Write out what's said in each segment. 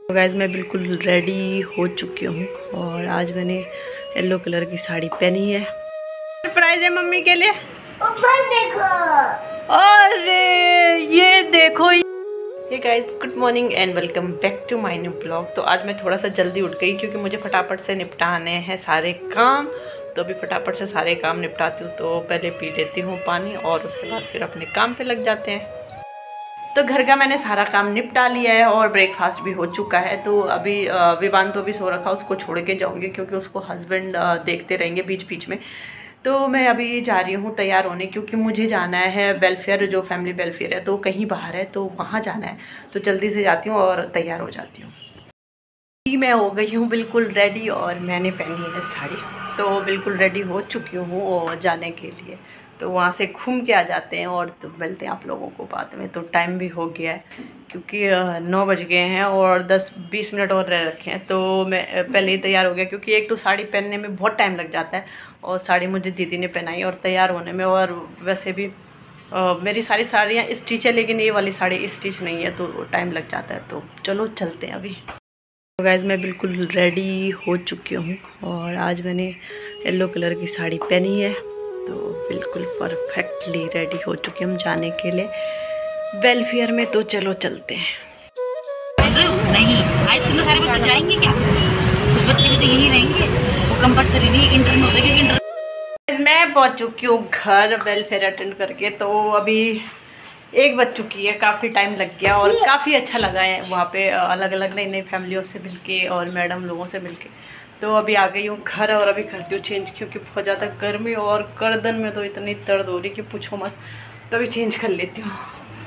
तो गाइस मैं बिल्कुल रेडी हो चुकी हूँ और आज मैंने येलो कलर की साड़ी पहनी है। सरप्राइज है मम्मी के लिए। देखो, अरे ये देखो। Hey guys, good morning and welcome back to my new blog. तो आज मैं थोड़ा सा जल्दी उठ गई क्योंकि मुझे फटाफट से निपटाने हैं सारे काम। तो अभी फटाफट से सारे काम निपटाती हूँ। तो पहले पी लेती हूँ पानी और उसके बाद फिर अपने काम पे लग जाते हैं। तो घर का मैंने सारा काम निपटा लिया है और ब्रेकफास्ट भी हो चुका है। तो अभी विवान तो अभी सो रखा, उसको छोड़ के जाऊँगी क्योंकि उसको हस्बैंड देखते रहेंगे बीच बीच में। तो मैं अभी जा रही हूँ तैयार होने क्योंकि मुझे जाना है वेलफेयर, जो फैमिली वेलफेयर है तो कहीं बाहर है तो वहाँ जाना है। तो जल्दी से जाती हूँ और तैयार हो जाती हूँ। मैं हो गई हूँ बिल्कुल रेडी और मैंने पहनी है साड़ी। तो बिल्कुल रेडी हो चुकी हूँ और जाने के लिए। तो वहाँ से घूम के आ जाते हैं और तो मिलते हैं आप लोगों को बाद में। तो टाइम भी हो गया है क्योंकि 9 बज गए हैं और 10-20 मिनट और रह रखे हैं। तो मैं पहले ही तैयार हो गया क्योंकि एक तो साड़ी पहनने में बहुत टाइम लग जाता है और साड़ी मुझे दीदी ने पहनाई और तैयार होने में। और वैसे भी मेरी सारी साड़ियाँ स्टिच है लेकिन ये वाली साड़ी स्टिच नहीं है तो टाइम लग जाता है। तो चलो चलते हैं अभी। तो गाइस मैं बिल्कुल रेडी हो चुकी हूँ और आज मैंने येलो कलर की साड़ी पहनी है। तो बिल्कुल परफेक्टली रेडी हो चुके हम जाने के लिए वेलफेयर में। तो चलो चलते हैं। नहीं, हाई स्कूल में सारे बच्चे जाएंगे क्या? कुछ बच्चे भी तो यही रहेंगे, वो कंपलसरी नहीं इंटर में होता क्योंकि इंटर। मैं पहुंच चुकी हूँ घर वेलफेयर अटेंड करके। तो अभी 1 बज चुकी है, काफ़ी टाइम लग गया और काफ़ी अच्छा लगा है वहाँ पे अलग अलग नई नई फैमिलियों से मिलके और मैडम लोगों से मिलके। तो अभी आ गई हूँ घर और अभी करती हूँ चेंज क्योंकि बहुत ज़्यादा गर्मी और गर्दन में तो इतनी दर्द हो रही कि पूछो मत। तो अभी चेंज कर लेती हूँ।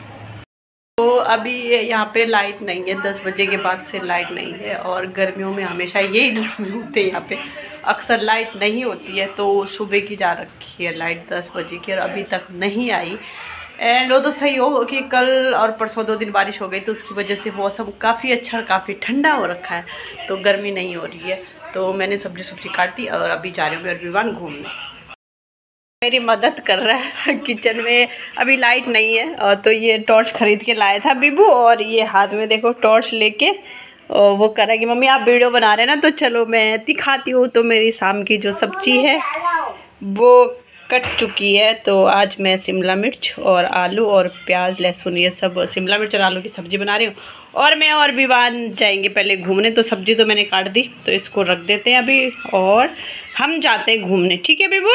तो अभी यहाँ पे लाइट नहीं है, 10 बजे के बाद से लाइट नहीं है और गर्मियों में हमेशा यही ड्रामे होते हैं यहाँ पे, अक्सर लाइट नहीं होती है। तो सुबह की जा रखी है लाइट 10 बजे की और अभी तक नहीं आई। एंड वो तो सही हो कि कल और परसों 2 दिन बारिश हो गई तो उसकी वजह से मौसम काफ़ी अच्छा और काफ़ी ठंडा हो रखा है तो गर्मी नहीं हो रही है। तो मैंने सब्जी काट दी और अभी जा रही हूँ मेरे विवान घूमने। मेरी मदद कर रहा है किचन में। अभी लाइट नहीं है और तो ये टॉर्च खरीद के लाया था बिबू और ये हाथ में देखो टॉर्च लेके और वो कर रहा है कि मम्मी आप वीडियो बना रहे हैं ना तो चलो मैं दिखाती हूँ। तो मेरी शाम की जो सब्जी है वो कट चुकी है। तो आज मैं शिमला मिर्च और आलू और प्याज लहसुन ये सब शिमला मिर्च और आलू की सब्ज़ी बना रही हूँ। और मैं और विवान जाएंगे पहले घूमने। तो सब्ज़ी तो मैंने काट दी तो इसको रख देते हैं अभी और हम जाते हैं घूमने। ठीक है बिबू?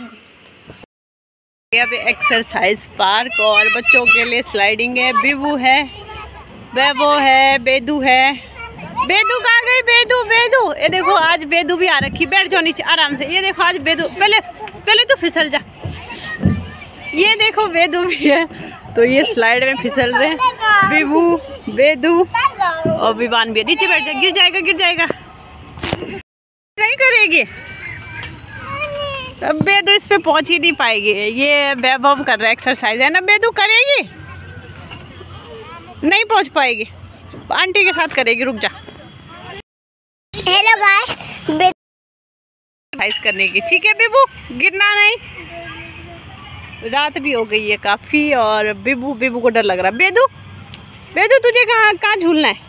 अभी एक्सरसाइज पार्क और बच्चों के लिए स्लाइडिंग है। बिबू है, वो है, बेदू है। बेदू कहाँ गई? बेदू बेदू ये देखो आज बेदू भी आ रखी। बैठ जाओ नीचे आराम से। ये देखो आज बेदू, पहले तो फिसल जा। ये देखो बेदू भी है तो ये स्लाइड में फिसल रहे हैं बिबू, बेदू और विवान भी है। नीचे बैठ जा, गिर जाएगा गिर जाएगा। नहीं करेगी अब बेदू, इस पे पहुंच ही नहीं पाएगी। ये वैभव कर रहा है एक्सरसाइज है ना बेदू, करेगी नहीं पहुंच पाएगी, आंटी के साथ करेगी। रुक जा। हेलो गाइस, एक्सरसाइज करने की। ठीक है बेबू, गिरना नहीं। रात भी हो गई है काफ़ी और बेबू को डर लग रहा है। बेदू तुझे कहाँ झूलना है?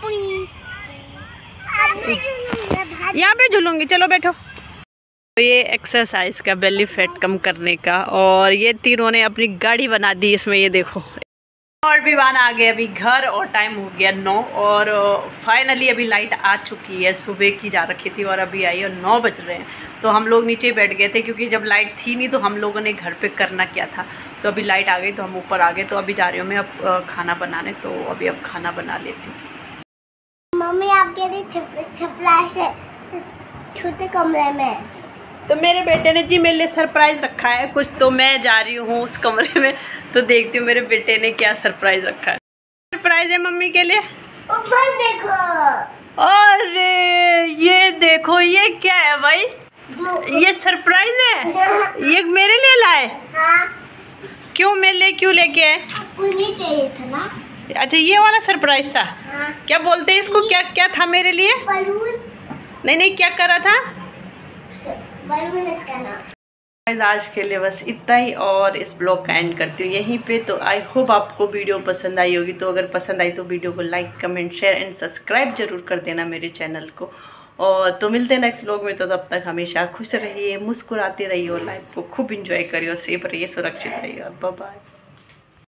यहाँ पे झूलूंगी, चलो बैठो। तो ये एक्सरसाइज का बेली फैट कम करने का और ये तीनों ने अपनी गाड़ी बना दी इसमें। ये देखो और विवान आ गए अभी घर और टाइम हो गया 9 और फाइनली अभी लाइट आ चुकी है। सुबह की जा रखी थी और अभी आई और 9 बज रहे हैं। तो हम लोग नीचे बैठ गए थे क्योंकि जब लाइट थी नहीं तो हम लोगों ने घर पे करना क्या था। तो अभी लाइट आ गई तो हम ऊपर आ गए। तो अभी जा रही हूँ मैं अब खाना बनाने। तो अभी अब खाना बना लेती हूँ। मम्मी आपके लिए सरप्राइज है छोटे कमरे में। तो मेरे बेटे ने जी मेरे लिए सरप्राइज रखा है कुछ। तो मैं जा रही हूँ उस कमरे में तो देखती हूँ मेरे बेटे ने क्या सरप्राइज रखा है। सरप्राइज है मम्मी के लिए। ऊपर देखो। अरे ये देखो, ये क्या है भाई? ये सरप्राइज है? ये मेरे लिए लाए? हाँ। क्यों मेरे लिए क्यों लेके आए? आपको नहीं चाहिए था ना? अच्छा ये वाला सरप्राइज था। हाँ। क्या बोलते हैं इसको? क्या क्या था मेरे लिए? बलून। नहीं क्या करा था? बलून इसका नाम। आज के लिए बस इतना ही और इस ब्लॉग का एंड करती हूँ यहीं पे। तो आई होप आपको वीडियो पसंद आई होगी। तो अगर पसंद आई तो वीडियो को like, comment, share and subscribe जरूर कर देना मेरे चैनल को। और तो मिलते हैं नेक्स्ट ब्लॉग में। तो तब तक हमेशा खुश रहिए, मुस्कुराते रहिए और लाइफ को खूब इंजॉय करिए और सेफ रहिए, सुरक्षित रहिए और बाय बाय।